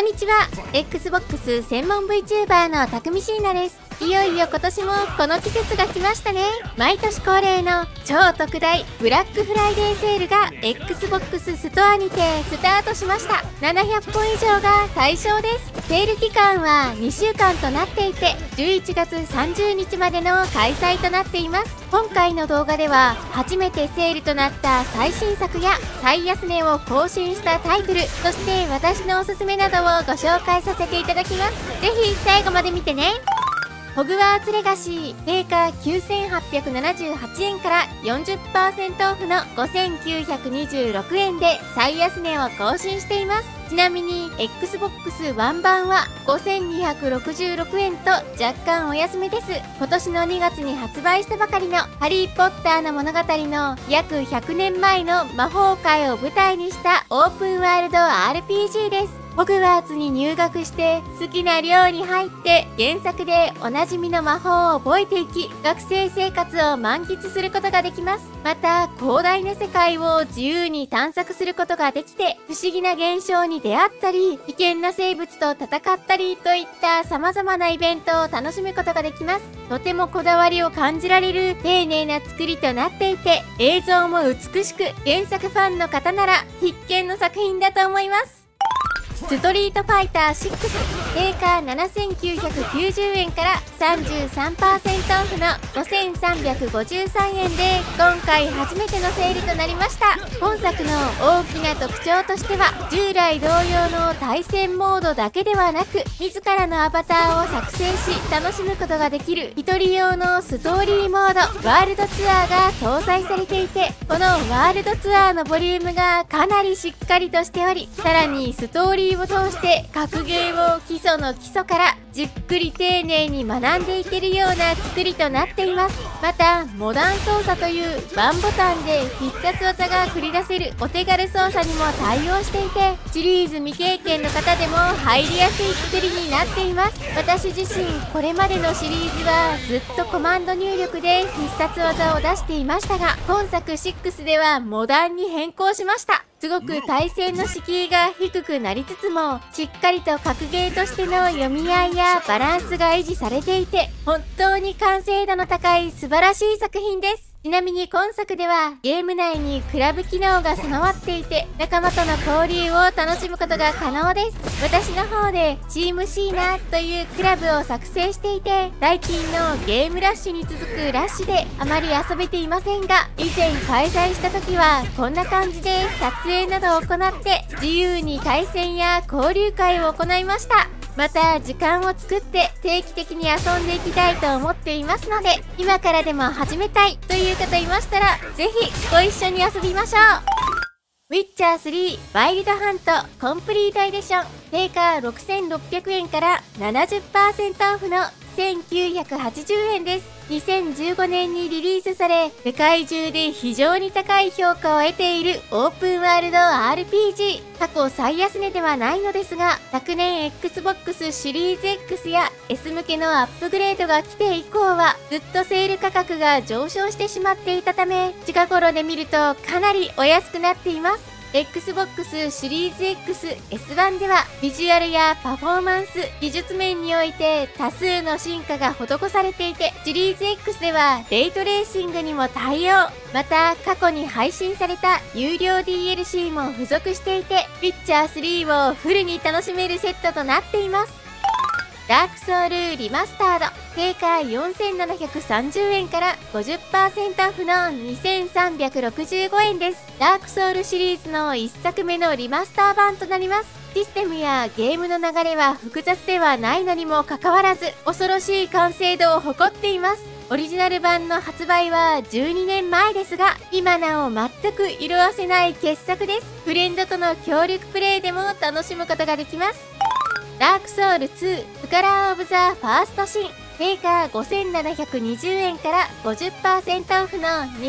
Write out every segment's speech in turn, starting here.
んにちは。 Xbox 専門 VTuber のたくみしーなです。いよいよ今年もこの季節が来ましたね。毎年恒例の超特大ブラックフライデーセールが Xbox ストアにてスタートしました。700本以上が対象です。セール期間は2週間となっていて、11月30日までの開催となっています。今回の動画では初めてセールとなった最新作や最安値を更新したタイトル、そして私のおすすめなどをご紹介させていただきます。ぜひ最後まで見てね。ホグワーツレガシー定価9878円から 40% オフの5926円で最安値を更新しています。ちなみに Xbox One 版は5266円と若干お安めです。今年の2月に発売したばかりのハリー・ポッターの物語の約100年前の魔法界を舞台にしたオープンワールド RPG です。ホグワーツに入学して好きな寮に入って原作でおなじみの魔法を覚えていき、学生生活を満喫することができます。また広大な世界を自由に探索することができて、不思議な現象に出会ったり危険な生物と戦ったりといった様々なイベントを楽しむことができます。とてもこだわりを感じられる丁寧な作りとなっていて、映像も美しく、原作ファンの方なら必見の作品だと思います。ストリートファイター6定価7990円から 33% オフの5353円で今回初めてのセールとなりました。本作の大きな特徴としては、従来同様の対戦モードだけではなく、自らのアバターを作成し楽しむことができる一人用のストーリーモードワールドツアーが搭載されていて、このワールドツアーのボリュームがかなりしっかりとしており、さらにストーリーを通して格ゲーを基礎の基礎からじっくり丁寧に学んでいけるような作りとなっています。またモダン操作というワンボタンで必殺技が繰り出せるお手軽操作にも対応していて、シリーズ未経験の方でも入りやすい作りになっています。私自身これまでのシリーズはずっとコマンド入力で必殺技を出していましたが、今作6ではモダンに変更しました。すごく対戦の敷居が低くなりつつも、しっかりと格ゲーとしての読み合いやバランスが維持されていて、本当に完成度の高い素晴らしい作品です。ちなみに今作ではゲーム内にクラブ機能が備わっていて、仲間との交流を楽しむことが可能です。私の方でチームシーナというクラブを作成していて、最近のゲームラッシュに続くラッシュであまり遊べていませんが、以前開催した時はこんな感じで撮影などを行って自由に対戦や交流会を行いました。また時間を作って定期的に遊んでいきたいと思っていますので、今からでも始めたいという方いましたらぜひご一緒に遊びましょう。ウィッチャー3ワイルドハントコンプリートエディション定価6600円から70% オフの1980円です。2015年にリリースされ、世界中で非常に高い評価を得ているオープンワールド RPG。過去最安値ではないのですが、昨年 Xbox シリーズ X や S 向けのアップグレードが来て以降は、ずっとセール価格が上昇してしまっていたため、近頃で見るとかなりお安くなっています。Xbox シリーズ X、S1 ではビジュアルやパフォーマンス、技術面において多数の進化が施されていて、シリーズ X ではレイトレーシングにも対応。また過去に配信された有料 DLC も付属していて、ウィッチャー3をフルに楽しめるセットとなっています。ダークソウルリマスタード定価4730円から 50% オフの2365円です。ダークソウルシリーズの1作目のリマスター版となります。システムやゲームの流れは複雑ではないのにもかかわらず、恐ろしい完成度を誇っています。オリジナル版の発売は12年前ですが、今なお全く色あせない傑作です。フレンドとの協力プレイでも楽しむことができます。ダークソウル2スカラーオブザファーストシン定価5720円から 50% オフの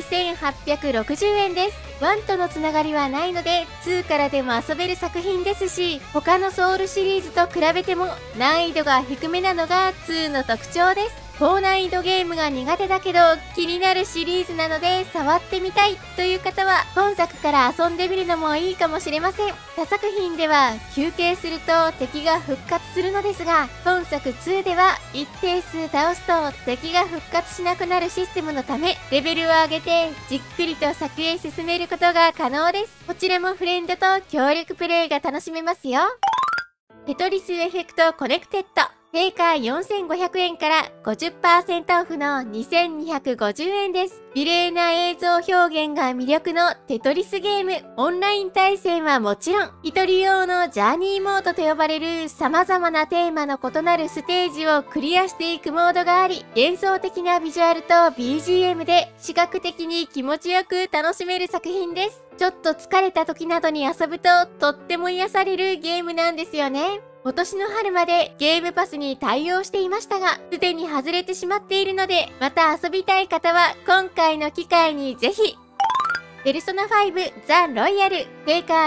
2860円です。1とのつながりはないので2からでも遊べる作品ですし、他のソウルシリーズと比べても難易度が低めなのが2の特徴です。 高難易度ゲームが苦手だけど気になるシリーズなので触ってみたいという方は今作から遊んでみるのもいいかもしれません。他作品では休憩すると敵が復活するのですが、今作2では一定数倒すと敵が復活しなくなるシステムのため、レベルを上げてじっくりと作へ進めることが可能です。こちらもフレンドと協力プレイが楽しめますよ。テトリスエフェクトコネクテッド。定価4500円から50% オフの2250円です。美麗な映像表現が魅力のテトリスゲーム。オンライン対戦はもちろん、一人用のジャーニーモードと呼ばれる様々なテーマの異なるステージをクリアしていくモードがあり、幻想的なビジュアルと BGM で視覚的に気持ちよく楽しめる作品です。ちょっと疲れた時などに遊ぶととっても癒されるゲームなんですよね。今年の春までゲームパスに対応していましたが、すでに外れてしまっているので、また遊びたい方は今回の機会にぜひ。ペルソナ5ザ・ロイヤル。定価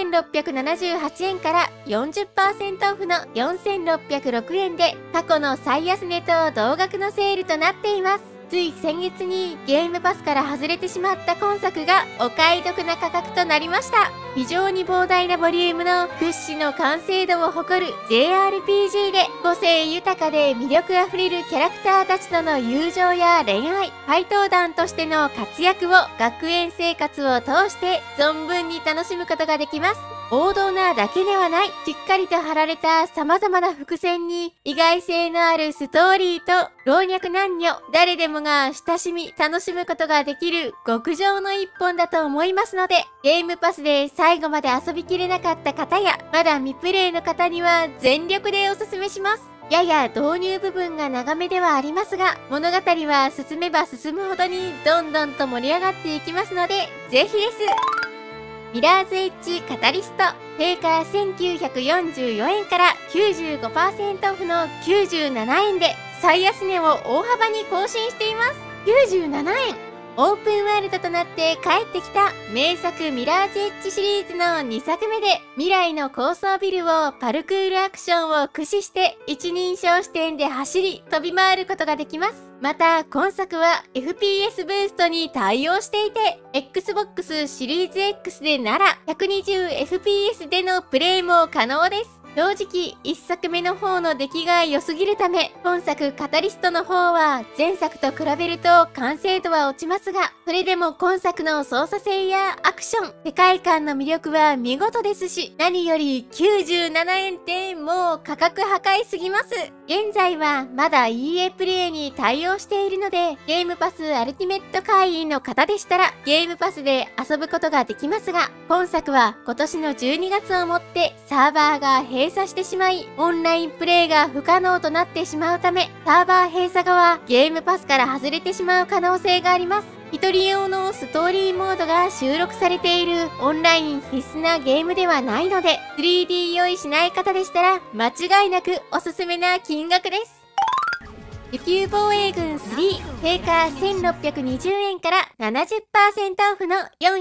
7678円から40% オフの4606円で、過去の最安値と同額のセールとなっています。つい先月にゲームパスから外れてしまった今作がお買い得な価格となりました。非常に膨大なボリュームの屈指の完成度を誇る JRPG で、個性豊かで魅力あふれるキャラクターたちとの友情や恋愛、怪盗団としての活躍を学園生活を通して存分に楽しむことができます。王道なだけではない、しっかりと貼られた様々な伏線に意外性のあるストーリーと老若男女、誰でもが親しみ楽しむことができる極上の一本だと思いますので、ゲームパスで最後まで遊びきれなかった方や、まだ未プレイの方には全力でおすすめします。やや導入部分が長めではありますが、物語は進めば進むほどにどんどんと盛り上がっていきますので、ぜひです。ミラーズエッジカタリスト。定価1944円から 95% オフの97円で、最安値を大幅に更新しています。97円。オープンワールドとなって帰ってきた名作ミラーズエッジシリーズの2作目で、未来の高層ビルをパルクールアクションを駆使して一人称視点で走り飛び回ることができます。また今作は FPS ブーストに対応していて、 Xbox シリーズ X でなら 120fps でのプレイも可能です。正直1作目の方の出来が良すぎるため、本作カタリストの方は前作と比べると完成度は落ちますが、それでも今作の操作性やアクション、世界観の魅力は見事ですし、何より97円ってもう価格破壊すぎます。現在はまだ EA プレイに対応しているので、ゲームパスアルティメット会員の方でしたらゲームパスで遊ぶことができますが、本作は今年の12月をもってサーバーが閉鎖してしまい、オンラインプレイが不可能となってしまうため、サーバー閉鎖後はゲームパスから外れてしまう可能性があります。一人用のストーリーモードが収録されているオンライン必須なゲームではないので、3D 用意しない方でしたら間違いなくおすすめな金額です。琉球防衛軍3。定価1620円から 70% オフの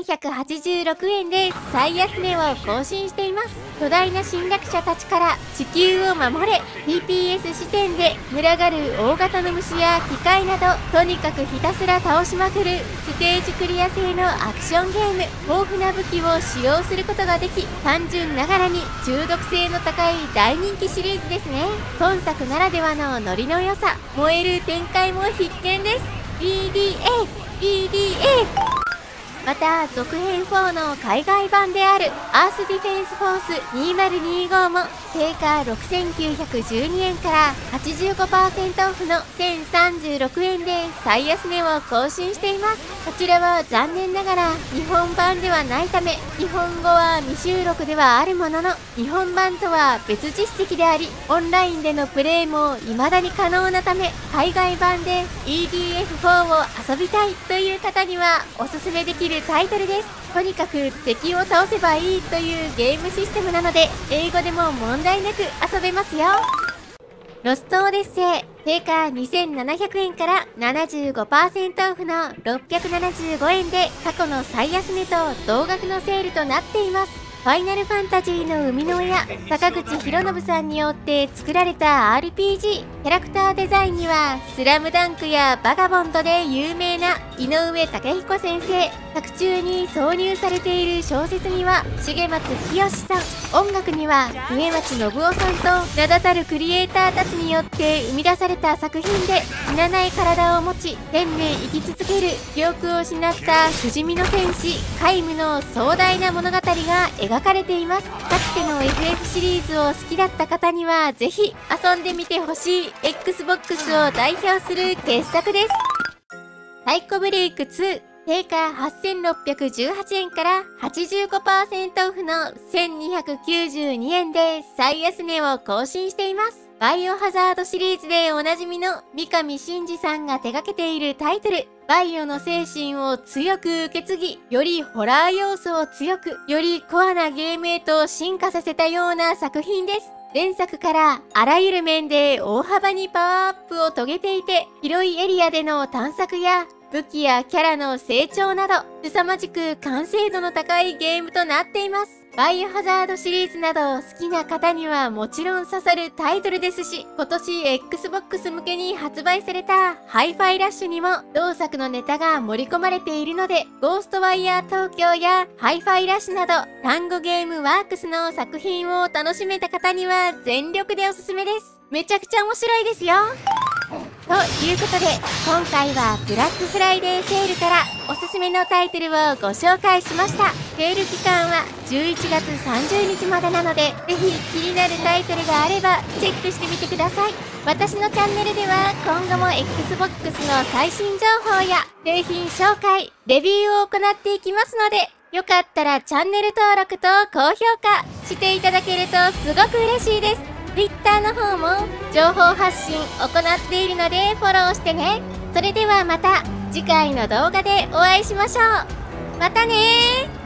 486円で最安値を更新しています。巨大な侵略者たちから地球を守れ。 TPS 視点で群がる大型の虫や機械など、とにかくひたすら倒しまくるステージクリア性のアクションゲーム。豊富な武器を使用することができ、単純ながらに中毒性の高い大人気シリーズですね。今作ならではのノリの良さ、燃える展開も必見です。 PDA。また続編4の海外版であるアースディフェンスフォース2025も定価6912円から85% オフの1036円で最安値を更新しています。こちらは残念ながら日本版ではないため、日本語は未収録ではあるものの、日本版とは別実績であり、オンラインでのプレイも未だに可能なため、海外版で EDF4 を遊びたいという方にはおすすめできるタイトルです。とにかく敵を倒せばいいというゲームシステムなので、英語でも問題なく遊べますよ。ロストオデッセイ。定価2700円から 75% オフの675円で過去の最安値と同額のセールとなっています。 ファイナルファンタジーの生みの親、坂口博信さんによって作られた RPG。キャラクターデザインには、スラムダンクやバガボンドで有名な井上武彦先生、作中に挿入されている小説には、重松清さん、音楽には、植松信夫さんと、名だたるクリエイターたちによって生み出された作品で、死なない体を持ち、天命生き続ける、記憶を失った不死身の戦士、海夢の壮大な物語が描かれています。かつての FF シリーズを好きだった方には、ぜひ遊んでみてほしい Xbox を代表する傑作です。サイコブレイク2。定価8618円から 85% オフの1292円で最安値を更新しています。バイオハザードシリーズでおなじみの三上真司さんが手掛けているタイトル。バイオの精神を強く受け継ぎ、よりホラー要素を強く、よりコアなゲームへと進化させたような作品です。前作からあらゆる面で大幅にパワーアップを遂げていて、広いエリアでの探索や武器やキャラの成長など、凄まじく完成度の高いゲームとなっています。バイオハザードシリーズなど好きな方にはもちろん刺さるタイトルですし、今年 Xbox 向けに発売されたハイファイラッシュにも同作のネタが盛り込まれているので、ゴーストワイヤー東京やハイファイラッシュなど単語ゲームワークスの作品を楽しめた方には全力でおすすめです。めちゃくちゃ面白いですよ。ということで、今回はブラックフライデーセールからおすすめのタイトルをご紹介しました。セール期間は11月30日までなので、ぜひ気になるタイトルがあればチェックしてみてください。私のチャンネルでは今後も Xbox の最新情報や製品紹介、レビューを行っていきますので、よかったらチャンネル登録と高評価していただけるとすごく嬉しいです。Twitter の方も情報発信行っているのでフォローしてね。それではまた次回の動画でお会いしましょう。またねー。